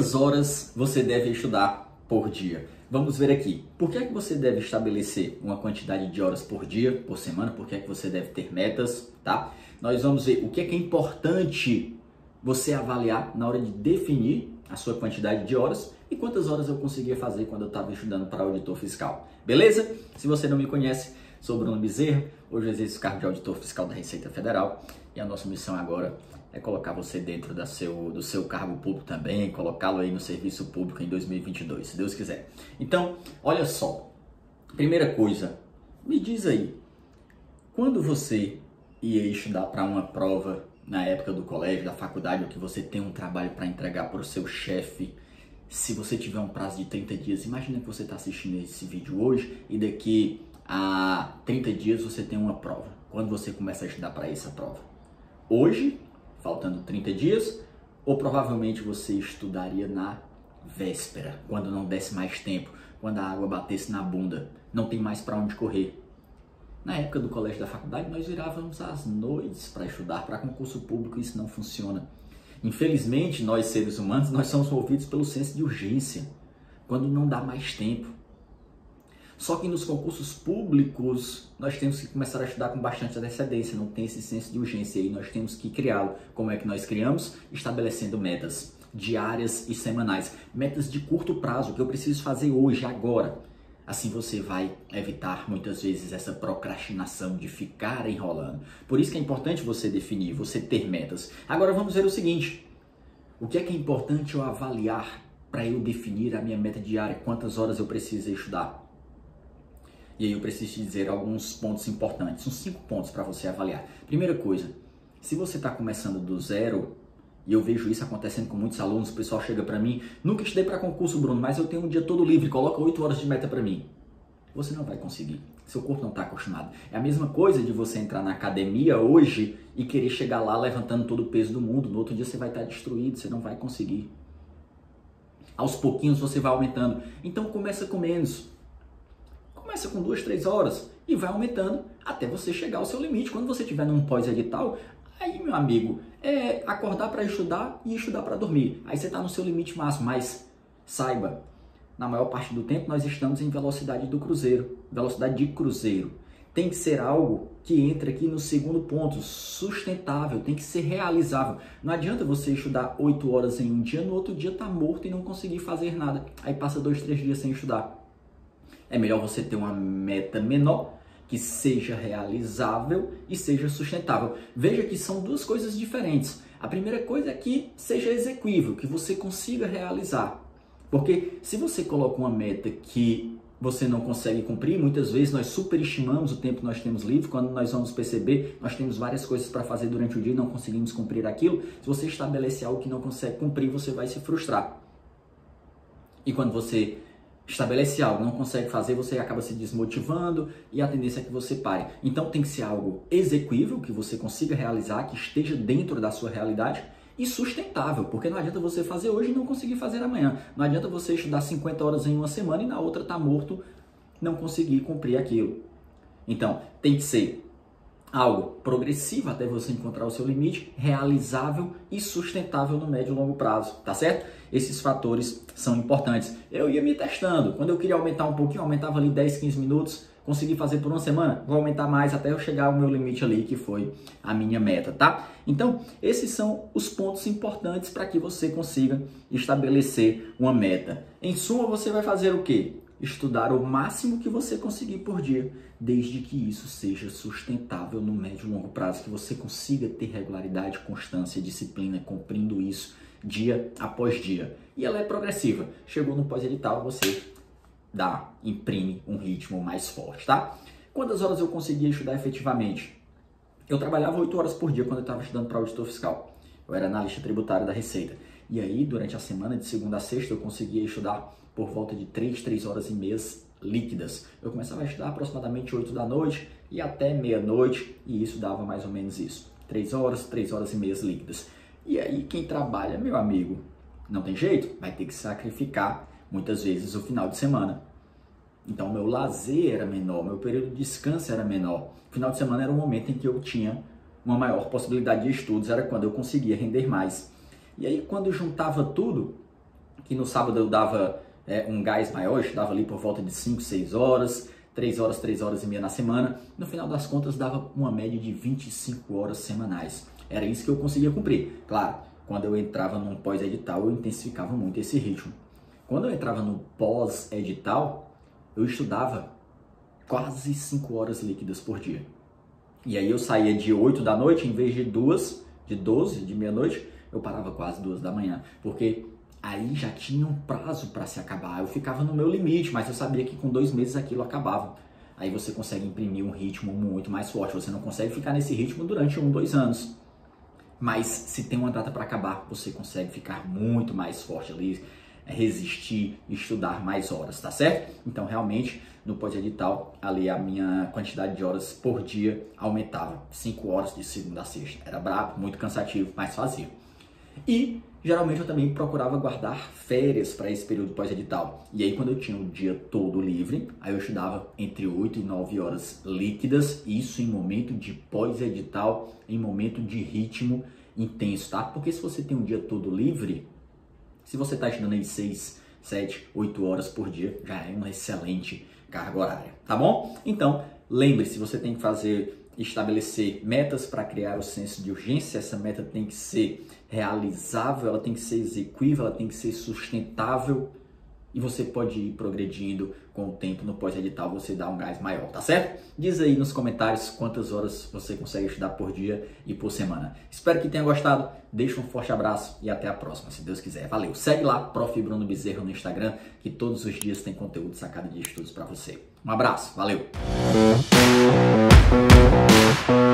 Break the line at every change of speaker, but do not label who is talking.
Quantas horas você deve estudar por dia? Vamos ver aqui. Por que é que você deve estabelecer uma quantidade de horas por dia, por semana? Por que é que você deve ter metas, tá? Nós vamos ver o que é importante você avaliar na hora de definir a sua quantidade de horas e quantas horas eu conseguia fazer quando eu estava estudando para auditor fiscal. Beleza? Se você não me conhece, sou Bruno Bezerra, hoje eu exerço o cargo de auditor fiscal da Receita Federal e a nossa missão agora é colocar você dentro do seu cargo público também, colocá-lo aí no serviço público em 2022, se Deus quiser. Então, olha só, primeira coisa, me diz aí, quando você ia estudar para uma prova na época do colégio, da faculdade, ou que você tem um trabalho para entregar para o seu chefe, se você tiver um prazo de 30 dias, imagina que você está assistindo esse vídeo hoje e daqui a 30 dias você tem uma prova. Quando você começa a estudar para essa prova? Hoje, faltando 30 dias, ou provavelmente você estudaria na véspera, quando não desse mais tempo, quando a água batesse na bunda, não tem mais para onde correr. Na época do colégio da faculdade, nós virávamos às noites para estudar para concurso público e isso não funciona. Infelizmente, nós seres humanos, nós somos movidos pelo senso de urgência, quando não dá mais tempo. Só que nos concursos públicos, nós temos que começar a estudar com bastante antecedência, não tem esse senso de urgência aí, nós temos que criá-lo. Como é que nós criamos? Estabelecendo metas diárias e semanais, metas de curto prazo, que eu preciso fazer hoje, agora. Assim você vai evitar muitas vezes essa procrastinação de ficar enrolando. Por isso que é importante você definir, você ter metas. Agora vamos ver o seguinte, o que é importante eu avaliar para eu definir a minha meta diária, quantas horas eu preciso estudar? E aí eu preciso te dizer alguns pontos importantes, são 5 pontos para você avaliar. Primeira coisa, se você está começando do zero, e eu vejo isso acontecendo com muitos alunos, o pessoal chega para mim, nunca estudei para concurso, Bruno, mas eu tenho um dia todo livre, coloca 8 horas de meta para mim. Você não vai conseguir, seu corpo não está acostumado. É a mesma coisa de você entrar na academia hoje e querer chegar lá levantando todo o peso do mundo, no outro dia você vai estar destruído, você não vai conseguir. Aos pouquinhos você vai aumentando, então começa com menos. Começa com 2, 3 horas e vai aumentando até você chegar ao seu limite. Quando você estiver num pós-edital, aí, meu amigo, é acordar para estudar e estudar para dormir. Aí você está no seu limite máximo, mas saiba, na maior parte do tempo nós estamos em velocidade do cruzeiro, velocidade de cruzeiro. Tem que ser algo que entra aqui no segundo ponto, sustentável, tem que ser realizável. Não adianta você estudar 8 horas em um dia, no outro dia tá morto e não conseguir fazer nada. Aí passa 2, 3 dias sem estudar. É melhor você ter uma meta menor, que seja realizável e seja sustentável. Veja que são duas coisas diferentes. A primeira coisa é que seja execuível, que você consiga realizar. Porque se você coloca uma meta que você não consegue cumprir, muitas vezes nós superestimamos o tempo que nós temos livre, quando nós vamos perceber, nós temos várias coisas para fazer durante o dia e não conseguimos cumprir aquilo. Se você estabelecer algo que não consegue cumprir, você vai se frustrar. E quando você estabelece algo, não consegue fazer, você acaba se desmotivando e a tendência é que você pare. Então tem que ser algo execuível, que você consiga realizar, que esteja dentro da sua realidade e sustentável, porque não adianta você fazer hoje e não conseguir fazer amanhã. Não adianta você estudar 50 horas em uma semana e na outra tá morto, não conseguir cumprir aquilo. Então tem que ser algo progressivo até você encontrar o seu limite, realizável e sustentável no médio e longo prazo, tá certo? Esses fatores são importantes. Eu ia me testando, quando eu queria aumentar um pouquinho, aumentava ali 10, 15 minutos, consegui fazer por uma semana, vou aumentar mais até eu chegar ao meu limite ali, que foi a minha meta, tá? Então, esses são os pontos importantes para que você consiga estabelecer uma meta. Em suma, você vai fazer o quê? Estudar o máximo que você conseguir por dia, desde que isso seja sustentável no médio e longo prazo, que você consiga ter regularidade, constância, disciplina, cumprindo isso dia após dia. E ela é progressiva. Chegou no pós-edital, você imprime um ritmo mais forte, tá? Quantas horas eu conseguia estudar efetivamente? Eu trabalhava 8 horas por dia quando eu estava estudando para auditor fiscal. Eu era analista tributário da Receita. E aí, durante a semana, de segunda a sexta, eu conseguia estudar por volta de 3 horas e meias líquidas. Eu começava a estudar aproximadamente 8 da noite e até meia-noite, e isso dava mais ou menos isso. 3 horas e meias líquidas. E aí, quem trabalha, meu amigo, não tem jeito, vai ter que sacrificar, muitas vezes, o final de semana. Então, meu lazer era menor, meu período de descanso era menor. O final de semana era o momento em que eu tinha uma maior possibilidade de estudos, era quando eu conseguia render mais. E aí, quando eu juntava tudo, que no sábado eu dava um gás maior, eu estudava ali por volta de 5, 6 horas, 3 horas, 3 horas e meia na semana. No final das contas dava uma média de 25 horas semanais. Era isso que eu conseguia cumprir. Claro, quando eu entrava num pós-edital eu intensificava muito esse ritmo. Quando eu entrava no pós-edital, eu estudava quase 5 horas líquidas por dia. E aí eu saía de 8 da noite, em vez de 2, de 12, de meia-noite, eu parava quase 2 da manhã, porque aí já tinha um prazo para se acabar. Eu ficava no meu limite, mas eu sabia que com 2 meses aquilo acabava. Aí você consegue imprimir um ritmo muito mais forte. Você não consegue ficar nesse ritmo durante 1, 2 anos. Mas se tem uma data para acabar, você consegue ficar muito mais forte ali, resistir, estudar mais horas, tá certo? Então, realmente, no pós-edital, ali a minha quantidade de horas por dia aumentava. 5 horas de segunda a sexta. Era brabo, muito cansativo, mas fazia. E, geralmente, eu também procurava guardar férias para esse período pós-edital. E aí, quando eu tinha o dia todo livre, aí eu estudava entre 8 e 9 horas líquidas, isso em momento de pós-edital, em momento de ritmo intenso, tá? Porque se você tem um dia todo livre, se você está estudando aí 6, 7, 8 horas por dia, já é uma excelente carga horária, tá bom? Então, lembre-se, você tem que estabelecer metas para criar o senso de urgência. Essa meta tem que ser realizável, ela tem que ser execuível, ela tem que ser sustentável. E você pode ir progredindo com o tempo. No pós-edital você dá um gás maior, tá certo? Diz aí nos comentários quantas horas você consegue estudar por dia e por semana. Espero que tenha gostado. Deixa um forte abraço e até a próxima, se Deus quiser. Valeu! Segue lá, Prof. Bruno Bezerra no Instagram, que todos os dias tem conteúdo sacado de estudos para você. Um abraço, valeu!